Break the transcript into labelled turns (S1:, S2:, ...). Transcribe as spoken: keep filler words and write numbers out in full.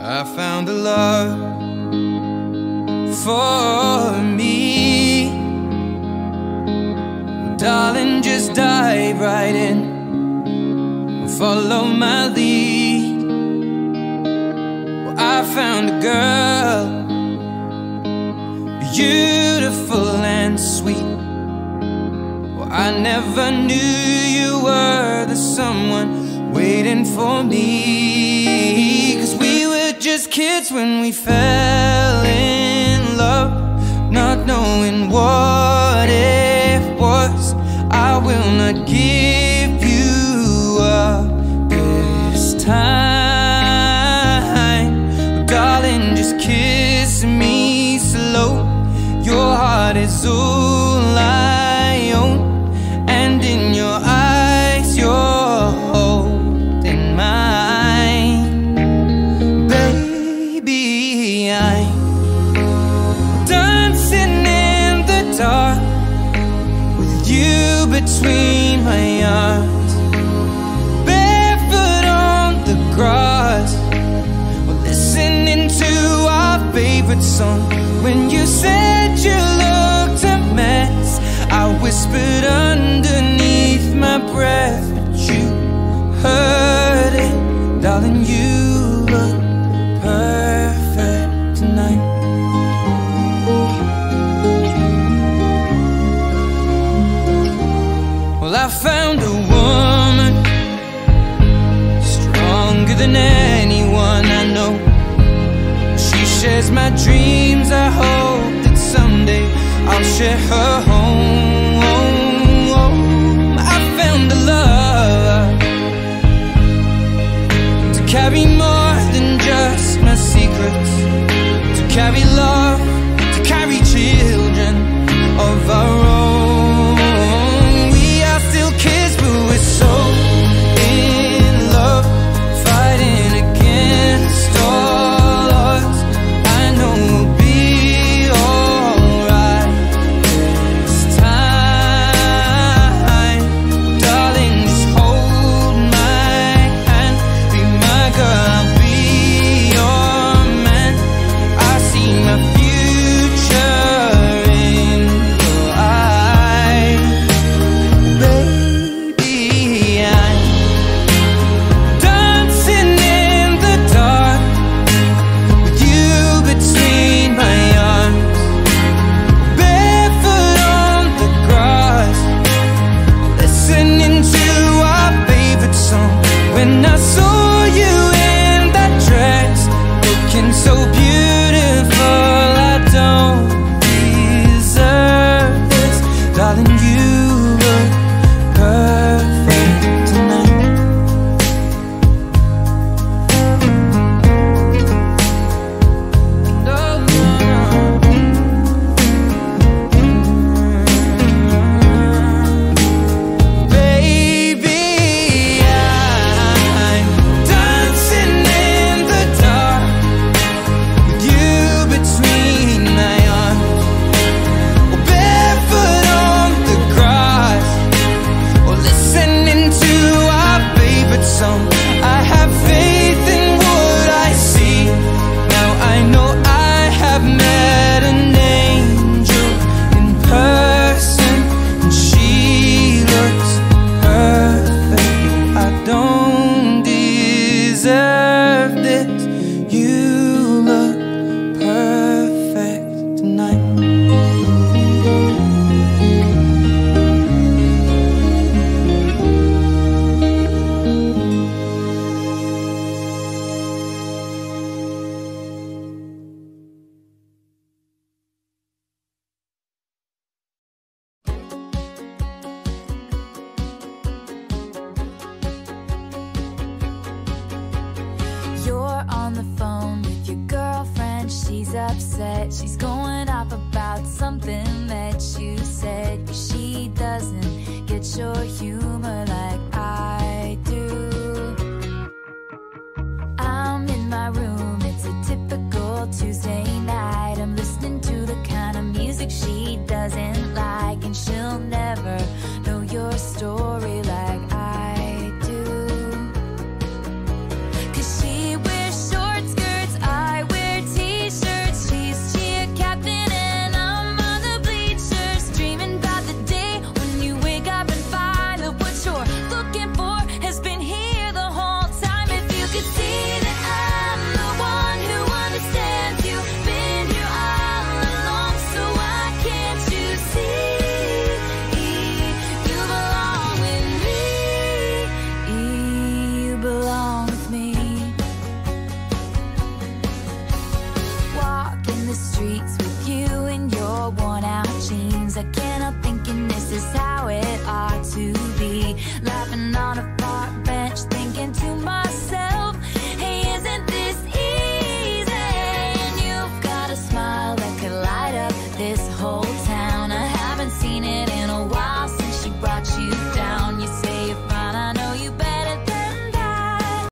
S1: I found a love for me. Darling, just dive right in, follow my lead. Well, I found a girl, beautiful and sweet. Well, I never knew you were the someone waiting for me. 'Cause we were just kids when we fell in love, not knowing what it was. I will not give you up this time. But darling, just kiss me slow. Your heart is all I own, and in your eyes you're holding mine. Baby, I'm dancing in the dark with you between my arms, barefoot on the grass. We're listening to our favorite song. When you said you looked a mess, I whispered underneath my breath, but you heard it. Darling, you look perfect tonight. Well, I found a woman stronger than anyone I know. She shares my dreams. I hope that someday I'll share her home. I found a love to carry more than just my secrets, to carry love, to carry children of our own. We are still kids, but we're so in love, fighting against all odds. I know we'll be alright this time. Darling, just hold my hand, be my girl, I'll be your man. I see my future in your eyes. Baby, I'm dancing in the dark with you between my arms, barefoot on the grass, listening to our favorite song. When I saw you in that dress, looking so beautiful, I don't deserve this. Darling, you look perfect tonight. No, no, baby, I'm dancing in the dark with you between my arms, or barefoot on the grass, or listening to our favorite song. I have faith in what I see. Now I know I have met an angel in person, and she looks perfect. I don't deserve this. You look perfect tonight.
S2: You're on the phone with your girlfriend, she's upset. She's going off about something that you said. She doesn't get your humor like I